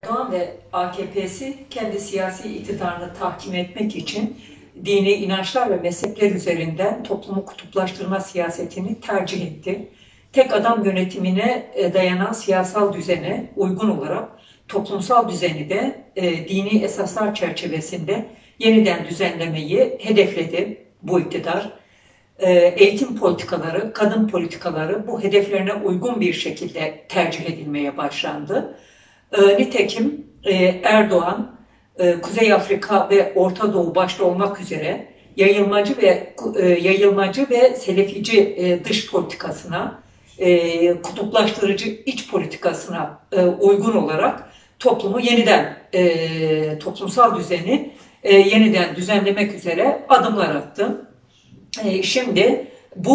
Erdoğan ve AKP'si kendi siyasi iktidarını tahkim etmek için dini inançlar ve mezhepler üzerinden toplumu kutuplaştırma siyasetini tercih etti. Tek adam yönetimine dayanan siyasal düzene uygun olarak toplumsal düzeni de dini esaslar çerçevesinde yeniden düzenlemeyi hedefledi bu iktidar. Eğitim politikaları, kadın politikaları bu hedeflerine uygun bir şekilde tercih edilmeye başlandı. Nitekim Erdoğan, Kuzey Afrika ve Orta Doğu başta olmak üzere yayılmacı ve selefici dış politikasına, kutuplaştırıcı iç politikasına uygun olarak toplumu yeniden, toplumsal düzeni yeniden düzenlemek üzere adımlar attı. Şimdi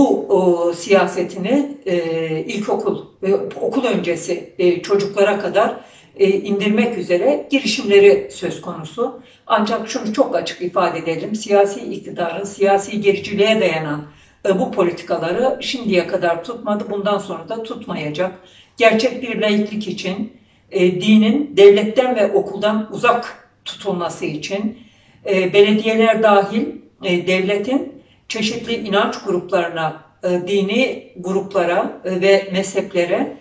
bu siyasetini ilkokul ve okul öncesi çocuklara kadar indirmek üzere girişimleri söz konusu. Ancak şunu çok açık ifade edelim, siyasi iktidarın siyasi gericiliğe dayanan bu politikaları şimdiye kadar tutmadı, bundan sonra da tutmayacak. Gerçek bir laiklik için, dinin devletten ve okuldan uzak tutulması için, belediyeler dahil devletin çeşitli inanç gruplarına, dini gruplara ve mezheplere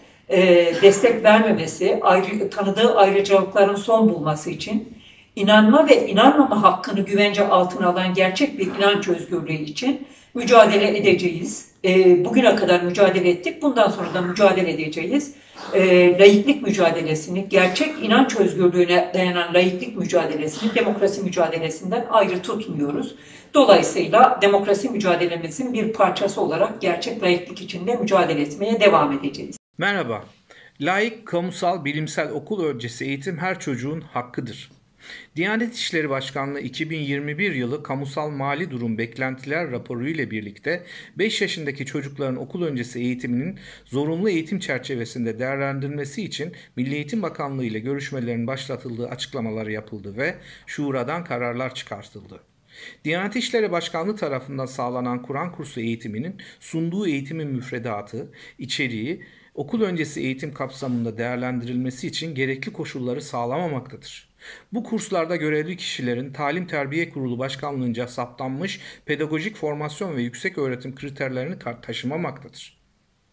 destek vermemesi, tanıdığı ayrıcalıkların son bulması için, inanma ve inanmama hakkını güvence altına alan gerçek bir inanç özgürlüğü için mücadele edeceğiz. Bugüne kadar mücadele ettik, bundan sonra da mücadele edeceğiz. Laiklik mücadelesini, gerçek inanç özgürlüğüne dayanan laiklik mücadelesini demokrasi mücadelesinden ayrı tutmuyoruz. Dolayısıyla demokrasi mücadelemizin bir parçası olarak gerçek laiklik içinde mücadele etmeye devam edeceğiz. Merhaba. Laik, kamusal, bilimsel okul öncesi eğitim her çocuğun hakkıdır. Diyanet İşleri Başkanlığı 2021 yılı Kamusal Mali Durum Beklentiler raporu ile birlikte 5 yaşındaki çocukların okul öncesi eğitiminin zorunlu eğitim çerçevesinde değerlendirilmesi için Milli Eğitim Bakanlığı ile görüşmelerin başlatıldığı açıklamaları yapıldı ve şuradan kararlar çıkartıldı. Diyanet İşleri Başkanlığı tarafından sağlanan Kur'an kursu eğitiminin sunduğu eğitimin müfredatı, içeriği, okul öncesi eğitim kapsamında değerlendirilmesi için gerekli koşulları sağlamamaktadır. Bu kurslarda görevli kişilerin Talim Terbiye Kurulu Başkanlığınca saptanmış pedagojik formasyon ve yüksek öğretim kriterlerini taşımamaktadır.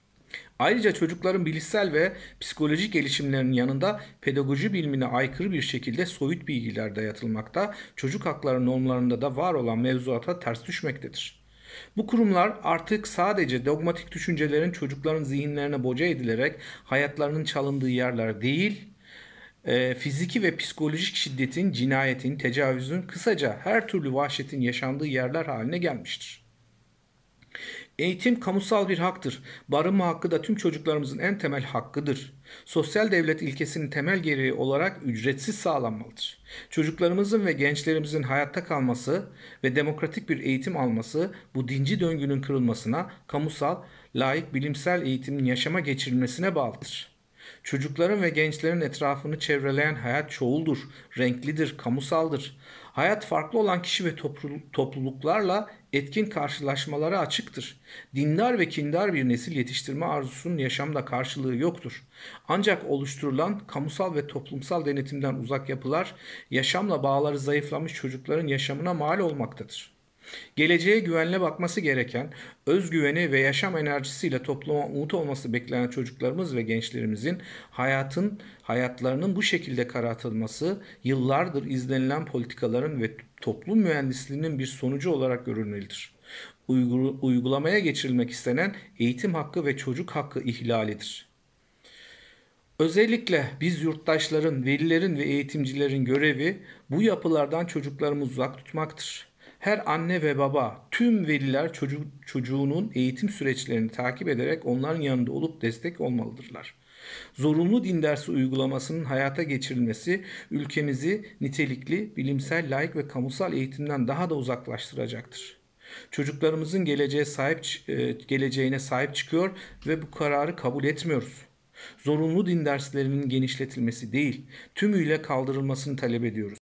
Ayrıca çocukların bilişsel ve psikolojik gelişimlerinin yanında pedagoji bilimine aykırı bir şekilde soyut bilgiler dayatılmakta, çocuk hakları normlarında da var olan mevzuata ters düşmektedir. Bu kurumlar artık sadece dogmatik düşüncelerin çocukların zihinlerine boca edilerek hayatlarının çalındığı yerler değil, fiziki ve psikolojik şiddetin, cinayetin, tecavüzün, kısaca her türlü vahşetin yaşandığı yerler haline gelmiştir. Eğitim kamusal bir haktır. Barınma hakkı da tüm çocuklarımızın en temel hakkıdır. Sosyal devlet ilkesinin temel gereği olarak ücretsiz sağlanmalıdır. Çocuklarımızın ve gençlerimizin hayatta kalması ve demokratik bir eğitim alması bu dinci döngünün kırılmasına, kamusal, laik, bilimsel eğitimin yaşama geçirilmesine bağlıdır. Çocukların ve gençlerin etrafını çevreleyen hayat çoğuldur, renklidir, kamusaldır. Hayat farklı olan kişi ve topluluklarla etkin karşılaşmalara açıktır. Dindar ve kindar bir nesil yetiştirme arzusunun yaşamda karşılığı yoktur. Ancak oluşturulan kamusal ve toplumsal denetimden uzak yapılar, yaşamla bağları zayıflamış çocukların yaşamına mal olmaktadır. Geleceğe güvenle bakması gereken, özgüveni ve yaşam enerjisiyle topluma umut olması beklenen çocuklarımız ve gençlerimizin hayatlarının bu şekilde karartılması yıllardır izlenilen politikaların ve toplum mühendisliğinin bir sonucu olarak görülmelidir. Uygulamaya geçirilmek istenen eğitim hakkı ve çocuk hakkı ihlalidir. Özellikle biz yurttaşların, velilerin ve eğitimcilerin görevi bu yapılardan çocuklarımızı uzak tutmaktır. Her anne ve baba, tüm veliler çocuğunun eğitim süreçlerini takip ederek onların yanında olup destek olmalıdırlar. Zorunlu din dersi uygulamasının hayata geçirilmesi ülkemizi nitelikli, bilimsel, laik ve kamusal eğitimden daha da uzaklaştıracaktır. Çocuklarımızın geleceğine sahip çıkıyor ve bu kararı kabul etmiyoruz. Zorunlu din derslerinin genişletilmesi değil, tümüyle kaldırılmasını talep ediyoruz.